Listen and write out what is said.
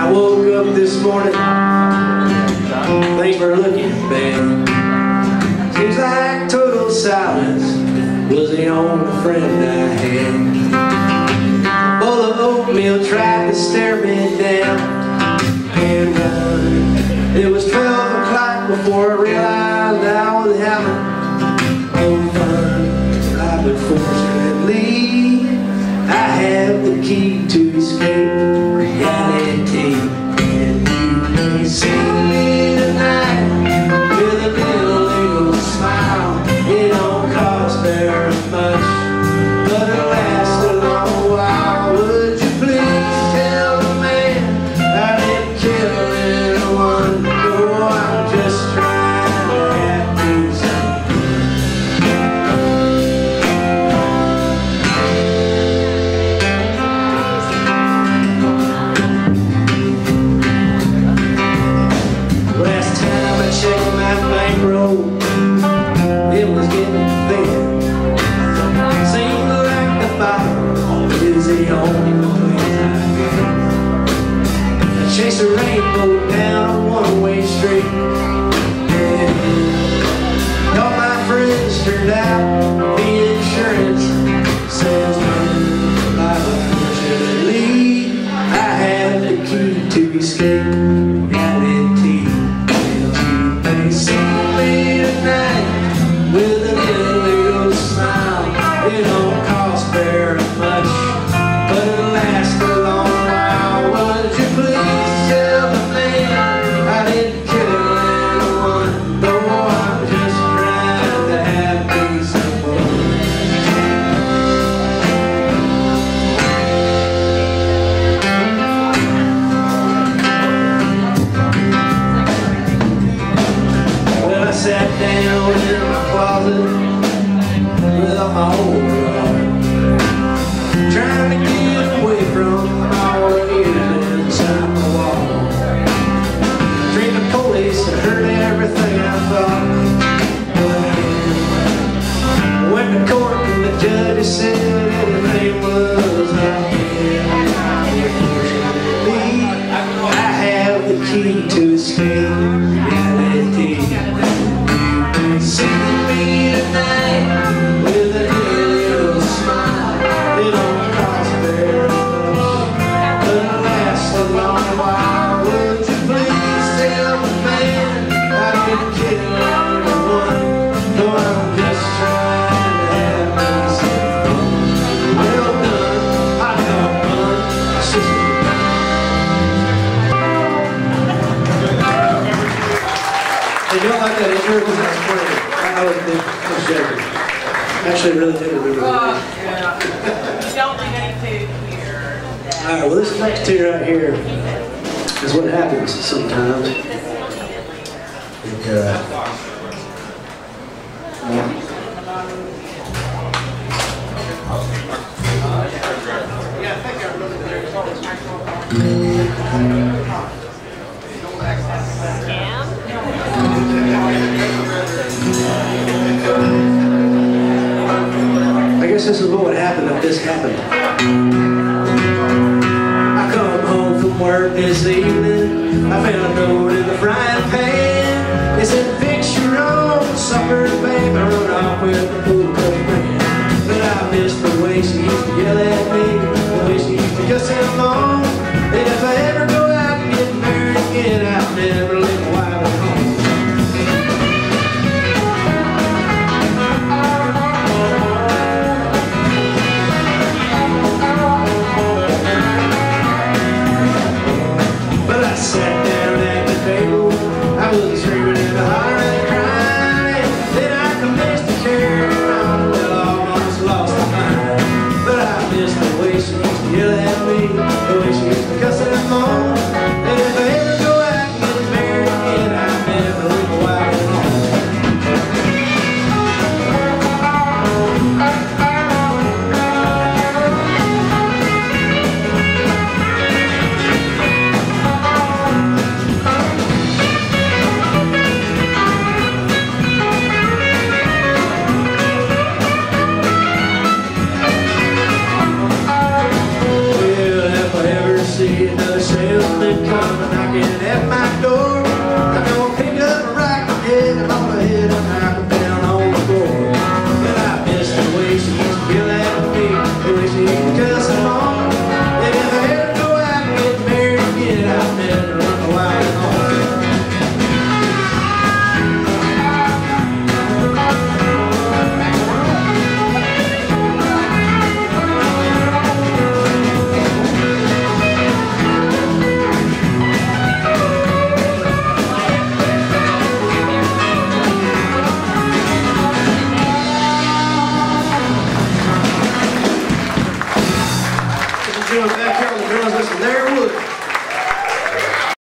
I woke up this morning, things were looking bad. Seems like total silence was the only friend I had. Bowl of oatmeal tried to stare me down, and it was 12 o'clock before I realized I was having no fun. I've been fortunately, I have the key to escape reality, and you may see me tonight with a little smile. It don't cost very much, but it'll last a long while. Would you please tell the man I didn't kill anyone? No, I'm just trying to have peace. Last time I checked my bankroll, it was getting thin. Seemed like the bottom is the only place I've been. I chased a rainbow down a one-way street, and all my friends turned out the insurance salesman. Unfortunately, I have the key to escape reality. They see me tonight with an illegal smile. It don't cost very much, but it'll last a long while. Would you please tell the man I didn't kill anyone? Though I'm just trying to have peace and fun. Well, I sat down in my closet with all my old heart, trying to get away from all the years inside my wall. Dreamed the police had heard everything I thought. Went to court and the judge said everything was okay. Unfortunately, I have the key to escape reality. See me tonight with a little smile. It don't cost very much, but it'll last a long while. Would you please tell the man I didn't kill anyone? No, I'm just trying to have peace and fun. Well done, I got fun, sister. Hey, you don't like that intro? Because that's funny. I was joking. Actually, really did it really good. Yeah. You don't leave any food here. Alright, well this next two right here is what happens sometimes. I guess this is what would happen if this happened. I come home from work this evening, I found a note in the frying pan. It said, fix your own supper, babe, and run off with the pool cup man. But I missed the way she used to yell at me, the way she used to cuss him on. And if I ever go out and get married again, I'll never leave my wife at home. But I sat down at the table, I was screaming and hollering and crying. Then I commenced to care. salesman come knocking at my door.